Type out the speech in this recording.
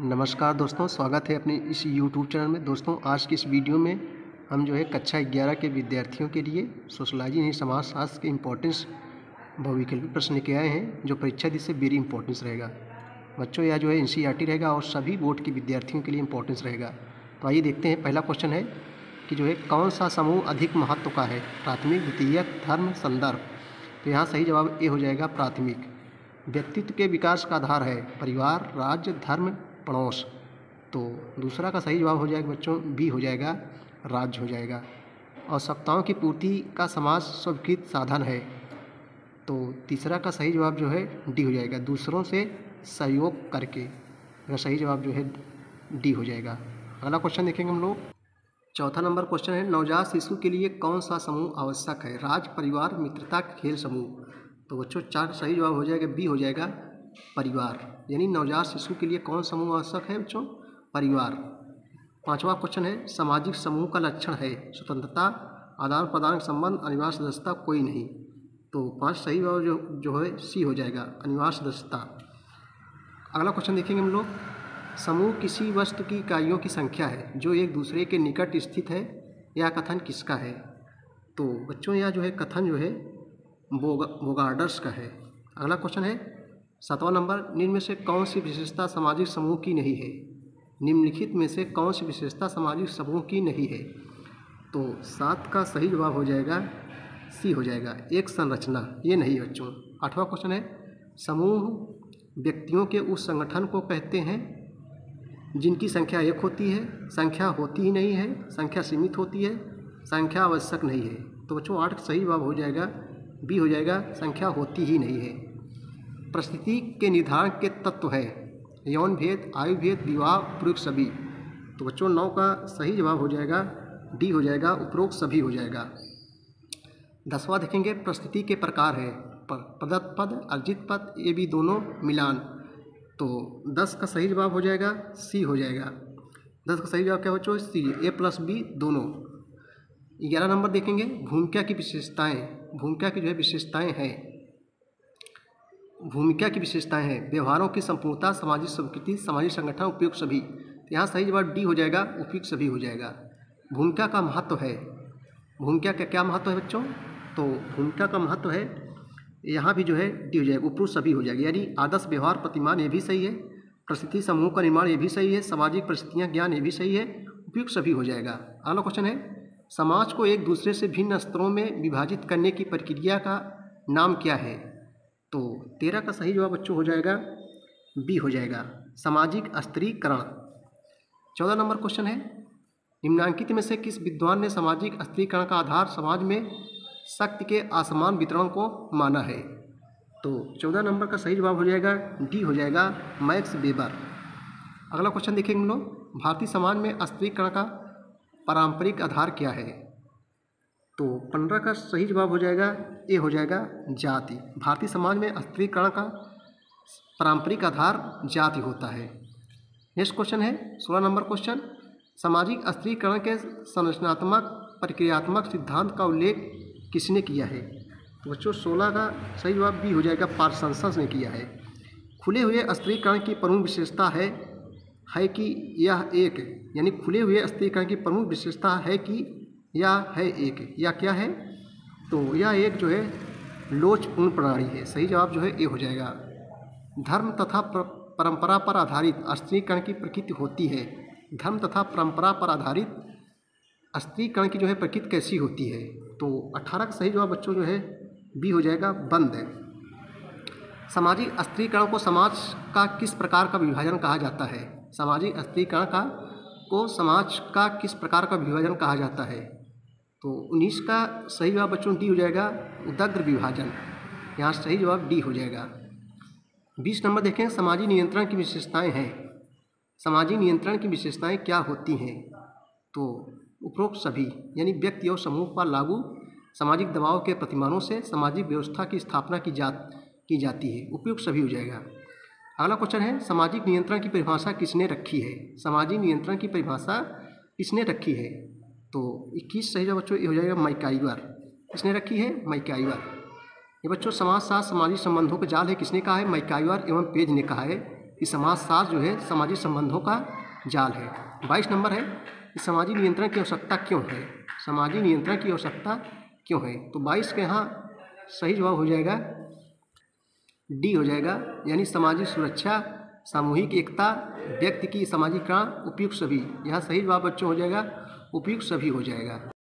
नमस्कार दोस्तों, स्वागत है अपने इस YouTube चैनल में। दोस्तों, आज की इस वीडियो में हम जो है कक्षा 11 के विद्यार्थियों के लिए सोशलॉजी यानी समाजशास्त्र के इम्पोर्टेंस बहुविकल्पी प्रश्न लेके आए हैं, जो परीक्षा दी से वेरी इंपॉर्टेंस रहेगा। बच्चों, यह जो है NCERT रहेगा और सभी बोर्ड के विद्यार्थियों के लिए इंपॉर्टेंस रहेगा। तो आइए देखते हैं। पहला क्वेश्चन है कि जो है कौन सा समूह अधिक महत्व का है, प्राथमिक, द्वितीयक, धर्म, संदर्भ। तो यहाँ सही जवाब ए हो जाएगा, प्राथमिक। व्यक्तित्व के विकास का आधार है परिवार, राज्य, धर्म, पड़ोस। तो दूसरा का सही जवाब हो जाएगा बच्चों बी हो जाएगा, राज्य हो जाएगा। आवश्यकताओं की पूर्ति का समाज स्वीकृत साधन है। तो तीसरा का सही जवाब जो है डी हो जाएगा, दूसरों से सहयोग करके। अगर सही जवाब जो है डी हो जाएगा। अगला क्वेश्चन देखेंगे हम लोग। चौथा नंबर क्वेश्चन है, नवजात शिशु के लिए कौन सा समूह आवश्यक है, राज्य, परिवार, मित्रता, खेल समूह। तो बच्चों चार सही जवाब हो जाएगा, बी हो जाएगा, परिवार। यानी नवजात शिशु के लिए कौन समूह आवश्यक है बच्चों, परिवार। पांचवा क्वेश्चन है, सामाजिक समूह का लक्षण है स्वतंत्रता, आदान प्रदान संबंध, अनिवार्य सदस्यता, कोई नहीं। तो पांच सही जवाब जो है सी हो जाएगा, अनिवार्य सदस्यता। अगला क्वेश्चन देखेंगे हम लोग। समूह किसी वस्तु की इकाइयों की संख्या है जो एक दूसरे के निकट स्थित है। यह कथन किसका है। तो बच्चों यह जो है कथन जो है बोगार्डर्स का है। अगला क्वेश्चन है सातवां नंबर, निम्न में से कौन सी विशेषता सामाजिक समूह की नहीं है। निम्नलिखित में से कौन सी विशेषता सामाजिक समूह की नहीं है। तो 7 का सही जवाब हो जाएगा सी हो जाएगा, एक संरचना। ये नहीं बच्चों। आठवां क्वेश्चन है, समूह व्यक्तियों के उस संगठन को कहते हैं जिनकी संख्या एक होती है, संख्या होती ही नहीं है, संख्या सीमित होती है, संख्या आवश्यक नहीं है। तो बच्चों 8 सही जवाब हो जाएगा, बी हो जाएगा, संख्या होती ही नहीं है। परिस्थिति के निर्धारण के तत्व है यौन भेद, आयु भेद, विवाह, उपरोक्त सभी। तो बच्चों 9 का सही जवाब हो जाएगा, डी हो जाएगा, उपरोक्त सभी हो जाएगा। 10वां देखेंगे, परिस्थिति के प्रकार है प्रदत्त पद, अर्जित पद, ये भी दोनों, मिलान। तो 10 का सही जवाब हो जाएगा सी हो जाएगा। 10 का सही जवाब क्या बच्चों, सी, ए प्लस बी दोनों। 11 नंबर देखेंगे, भूमिका की विशेषताएं। भूमिका की जो है विशेषताएं हैं, भूमिका की विशेषताएं हैं व्यवहारों की संपूर्णता, सामाजिक स्वीकृति, सामाजिक संगठन, उपयुक्त सभी। तो यहाँ सही जवाब डी हो जाएगा, उपयुक्त सभी हो जाएगा। भूमिका का महत्व है, भूमिका का क्या महत्व है बच्चों, तो भूमिका का महत्व है यहाँ भी जो है डी हो जाएगा, उपयुक्त सभी हो जाएगा। यानी आदर्श व्यवहार प्रतिमान ये भी सही है, परिस्थिति समूह का निर्माण ये भी सही है, सामाजिक परिस्थितियाँ ज्ञान ये भी सही है, उपयुक्त सभी हो जाएगा। अगला क्वेश्चन है, समाज को एक दूसरे से भिन्न स्तरों में विभाजित करने की प्रक्रिया का नाम क्या है। तो 13 का सही जवाब बच्चों हो जाएगा बी हो जाएगा, सामाजिक स्तरीकरण। 14 नंबर क्वेश्चन है, निम्नांकित में से किस विद्वान ने सामाजिक स्तरीकरण का आधार समाज में शक्ति के असमान वितरण को माना है। तो 14 नंबर का सही जवाब हो जाएगा डी हो जाएगा, मैक्स वेबर। अगला क्वेश्चन देखेंगे हम लोग, भारतीय समाज में स्तरीकरण का पारंपरिक आधार क्या है। तो 15 का सही जवाब हो जाएगा ए हो जाएगा, जाति। भारतीय समाज में स्तरीकरण का पारंपरिक आधार जाति होता है। नेक्स्ट क्वेश्चन है 16 नंबर क्वेश्चन, सामाजिक स्तरीकरण के संरचनात्मक प्रक्रियात्मक सिद्धांत का उल्लेख किसने किया है। तो बच्चों 16 का सही जवाब बी हो जाएगा, पार्सनसन ने किया है। खुले हुए स्तरीकरण की प्रमुख विशेषता है कि यह एक, यानी खुले हुए स्तरीकरण की प्रमुख विशेषता है कि यह है एक, या क्या है, तो यह एक जो है लोचपूर्ण प्रणाली है। सही जवाब जो है ए हो जाएगा। धर्म तथा परंपरा पर आधारित स्तरीकरण की प्रकृति होती है। धर्म तथा परंपरा पर आधारित स्तरीकरण की जो है प्रकृति कैसी होती है। तो 18 का सही जवाब बच्चों जो है बी हो जाएगा, बंद है। सामाजिक स्तरीकरण को समाज का किस प्रकार का विभाजन कहा जाता है। सामाजिक स्तरीकरण को समाज का किस प्रकार का विभाजन कहा जाता है। तो 19 का सही जवाब बच्चों डी हो जाएगा, उदग्र विभाजन। यहाँ सही जवाब डी हो जाएगा। 20 नंबर देखें, समाजी नियंत्रण की विशेषताएं हैं। समाजी नियंत्रण की विशेषताएं क्या होती हैं। तो उपरोक्त सभी, यानी व्यक्ति और समूह पर लागू सामाजिक दबाव के प्रतिमानों से सामाजिक व्यवस्था की स्थापना की जाती है, उपयुक्त सभी हो जाएगा। अगला क्वेश्चन है, सामाजिक नियंत्रण की परिभाषा किसने रखी है। सामाजिक नियंत्रण की परिभाषा किसने रखी है। तो 21 सही जवाब बच्चों ये हो जाएगा, मैकाइवर। किसने रखी है, मैकाइवर। ये बच्चों समाज साथ सामाजिक संबंधों का जाल है, किसने कहा है, मैकाइवर एवं पेज ने कहा है। कि समाजशास्त्र जो है सामाजिक संबंधों का जाल है। 22 नंबर है कि सामाजिक नियंत्रण की आवश्यकता क्यों है। सामाजिक नियंत्रण की आवश्यकता क्यों है। तो 22 के यहाँ सही जवाब हो जाएगा डी हो जाएगा, यानी सामाजिक सुरक्षा, सामूहिक एकता, व्यक्ति की सामाजिकरण, उपयुक्त सभी। यहाँ सही जवाब बच्चों हो जाएगा उपयुक्त सभी हो जाएगा।